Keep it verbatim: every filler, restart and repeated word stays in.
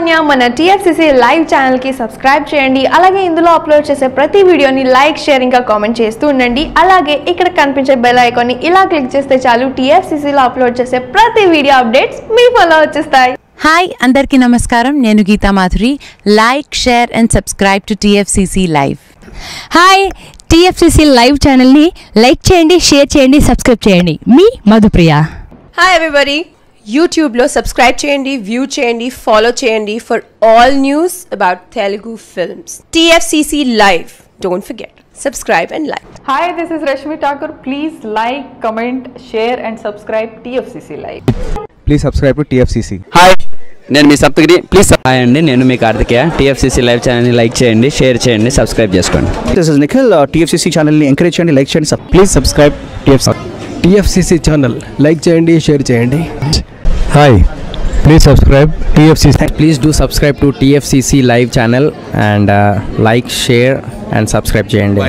లావణ్య మన T F C C live channel కి subscribe చేయండి. అలాగే ఇందులో అప్లోడ్ చేసే ప్రతి వీడియోని లైక్, షేర్ ఇంకా కామెంట్ చేస్తూ ఉండండి. అలాగే ఇక్కడ కనిపించే బెల్ ఐకాన్ ని ఇలా క్లిక్ చేస్తే చాలు T F C C లో అప్లోడ్ చేసే ప్రతి వీడియో అప్డేట్స్ మీ ఫోన్లో వచ్చేస్తాయి. హాయ్ అందరికీ నమస్కారం. నేను Geetha Madhuri. Like, share and subscribe to T F C C live. Hi, T F C C live ఛానల్ని లైక్ చేయండి, షేర్ చేయండి, సబ్స్క్రైబ్ చేయండి. మీ మధుప్రియ. హాయ్ ఎవ్రీబడి, యూట్యూబ్లో సబ్స్క్రైబ్ చేయండి, వ్యూ చేయండి, ఫాలో చేయండి for all news about Telugu films. T F C C live, don't forget, subscribe and like. Hi, this is Rashmi Thakur. Please like, comment, share and subscribe T F C C Live. Please subscribe to T F C C. Hi, నేను మీ Saptagiri. Please hi అండి, నేను మీ Karthikeya. T F C C live ఛానల్ని like చేయండి, share చేయండి, subscribe చేసుకోండి. This is Nikhil. uh, T F C C ఛానల్ని ఎంకరేజ్ చేయండి, లైక్ చేయండి. Please subscribe T F C C. T F C C channel like చేయండి, షేర్ చేయండి. Hi, please subscribe T F C C. Please do subscribe to T F C C live channel and uh, like, share and subscribe చేయండి.